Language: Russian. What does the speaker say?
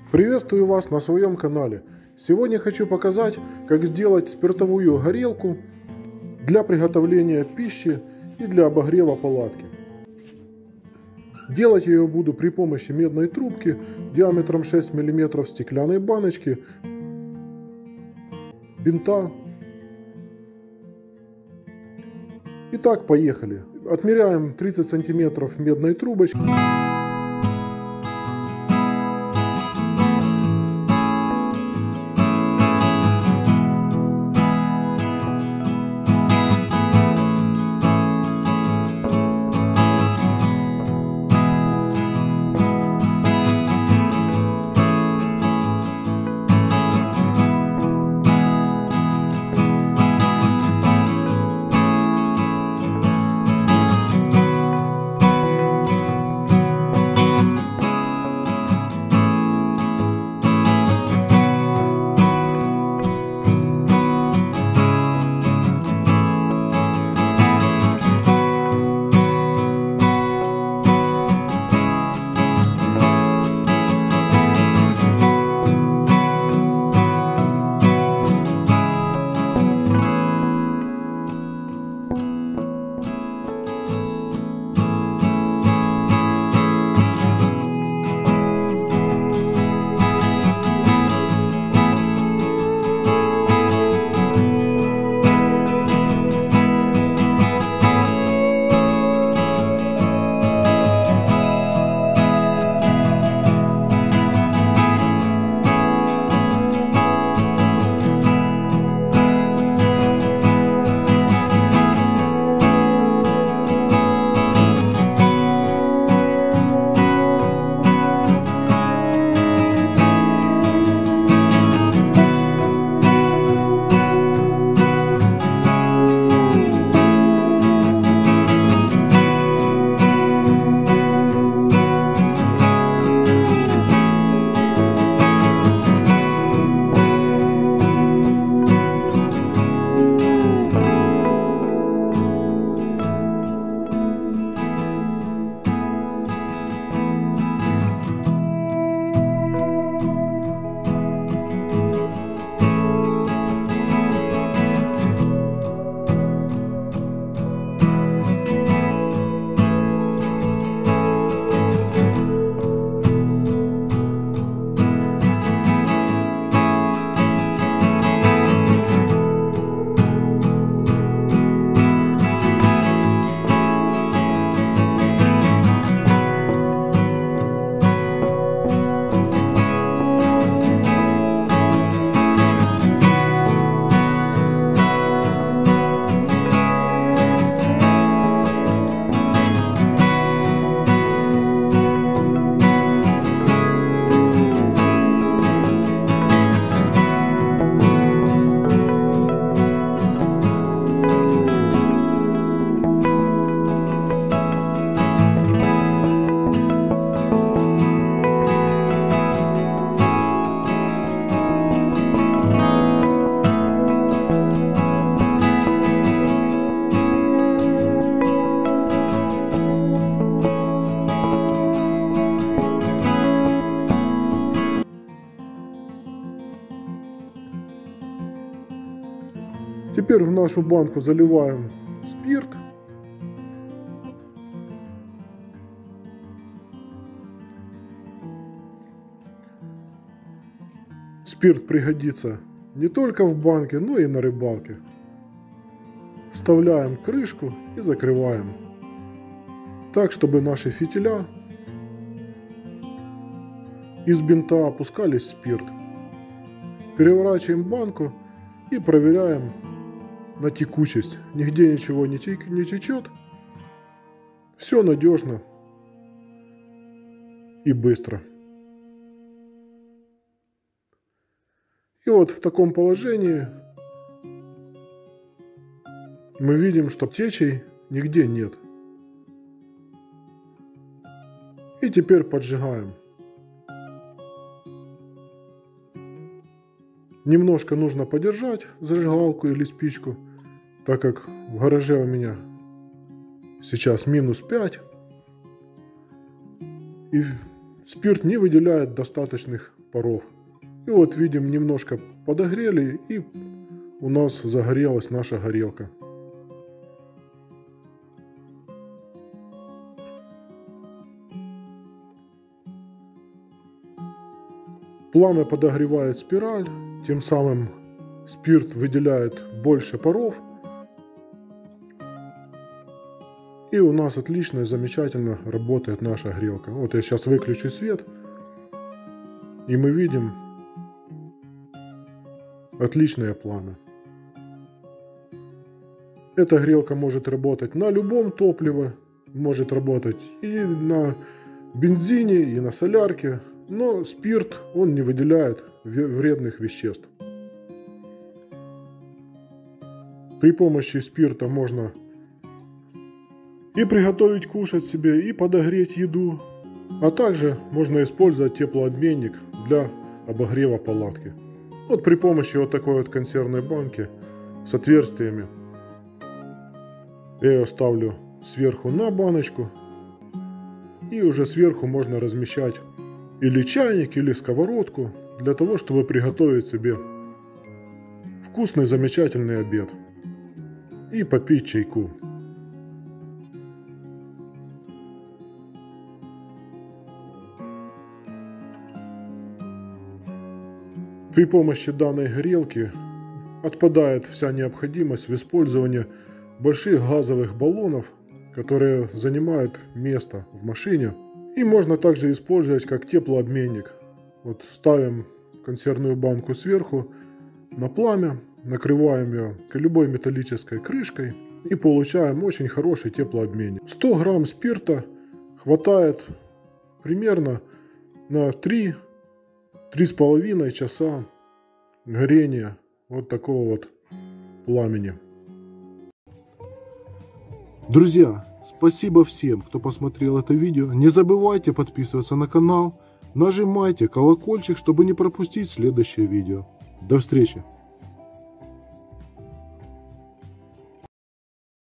Приветствую вас на своем канале. Сегодня хочу показать, как сделать спиртовую горелку для приготовления пищи и для обогрева палатки. Делать я ее буду при помощи медной трубки диаметром 6 мм, стеклянной баночки, бинта. Итак, поехали. Отмеряем 30 см медной трубочкой. Теперь в нашу банку заливаем спирт. Спирт пригодится не только в банке, но и на рыбалке. Вставляем крышку и закрываем, так чтобы наши фитиля из бинта опускались в спирт. Переворачиваем банку и проверяем на текучесть. Нигде ничего не течет. Все надежно и быстро. И вот в таком положении мы видим, что течей нигде нет. И теперь поджигаем. Немножко нужно подержать зажигалку или спичку, так как в гараже у меня сейчас -5. И спирт не выделяет достаточных паров. И вот видим, немножко подогрели, и у нас загорелась наша горелка. Пламя подогревает спираль, тем самым спирт выделяет больше паров. И у нас отлично и замечательно работает наша грелка. Вот я сейчас выключу свет, и мы видим отличное пламя. Эта грелка может работать на любом топливе, может работать и на бензине, и на солярке, но спирт, он не выделяет вредных веществ. При помощи спирта можно и приготовить кушать себе, и подогреть еду, а также можно использовать теплообменник для обогрева палатки. Вот при помощи вот такой вот консервной банки с отверстиями я ее ставлю сверху на баночку, и уже сверху можно размещать или чайник, или сковородку, для того, чтобы приготовить себе вкусный, замечательный обед и попить чайку. При помощи данной грелки отпадает вся необходимость в использовании больших газовых баллонов, которые занимают место в машине. И можно также использовать как теплообменник. Вот ставим консервную банку сверху на пламя, накрываем ее любой металлической крышкой и получаем очень хороший теплообменник. 100 грамм спирта хватает примерно на 3-3,5 часа горения вот такого вот пламени. Друзья, спасибо всем, кто посмотрел это видео. Не забывайте подписываться на канал, нажимайте колокольчик, чтобы не пропустить следующее видео. До встречи!